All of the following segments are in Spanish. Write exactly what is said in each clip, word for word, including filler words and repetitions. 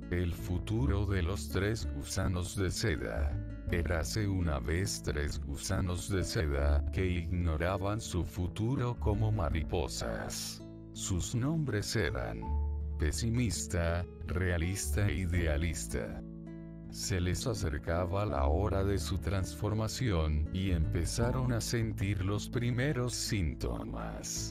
El futuro de los tres gusanos de seda. Érase una vez tres gusanos de seda que ignoraban su futuro como mariposas. Sus nombres eran pesimista, realista e idealista. Se les acercaba la hora de su transformación y empezaron a sentir los primeros síntomas.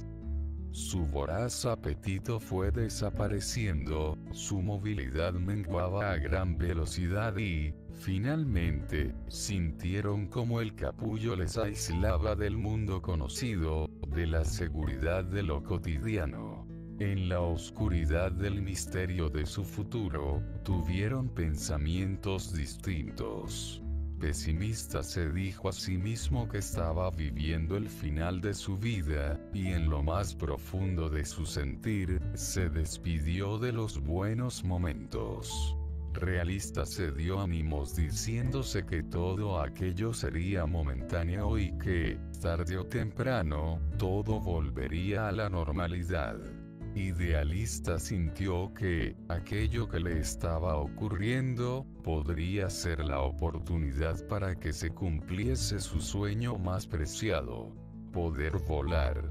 Su voraz apetito fue desapareciendo, su movilidad menguaba a gran velocidad y, finalmente, sintieron como el capullo les aislaba del mundo conocido, de la seguridad de lo cotidiano. En la oscuridad del misterio de su futuro, tuvieron pensamientos distintos. Pesimista se dijo a sí mismo que estaba viviendo el final de su vida, y en lo más profundo de su sentir, se despidió de los buenos momentos. Realista se dio ánimos diciéndose que todo aquello sería momentáneo y que, tarde o temprano, todo volvería a la normalidad. Idealista sintió que, aquello que le estaba ocurriendo, podría ser la oportunidad para que se cumpliese su sueño más preciado, poder volar.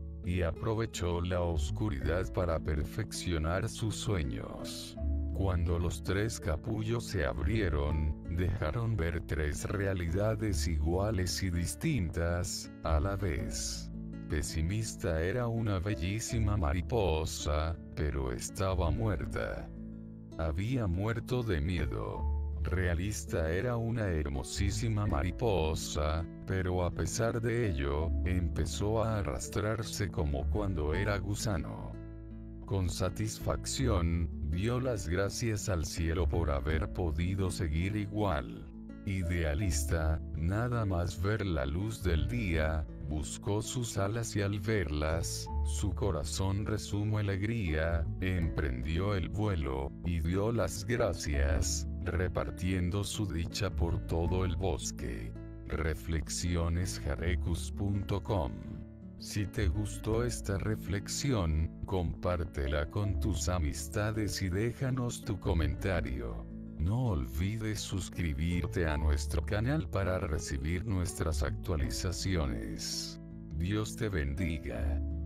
Y aprovechó la oscuridad para perfeccionar sus sueños. Cuando los tres capullos se abrieron, dejaron ver tres realidades iguales y distintas, a la vez. Pesimista era una bellísima mariposa, pero estaba muerta. Había muerto de miedo. Realista era una hermosísima mariposa, pero a pesar de ello, empezó a arrastrarse como cuando era gusano. Con satisfacción, dio las gracias al cielo por haber podido seguir igual. Idealista, nada más ver la luz del día, buscó sus alas y al verlas, su corazón resumo alegría, emprendió el vuelo, y dio las gracias, repartiendo su dicha por todo el bosque. Reflexiones jarecus punto com. Si te gustó esta reflexión, compártela con tus amistades y déjanos tu comentario. No olvides suscribirte a nuestro canal para recibir nuestras actualizaciones. Dios te bendiga.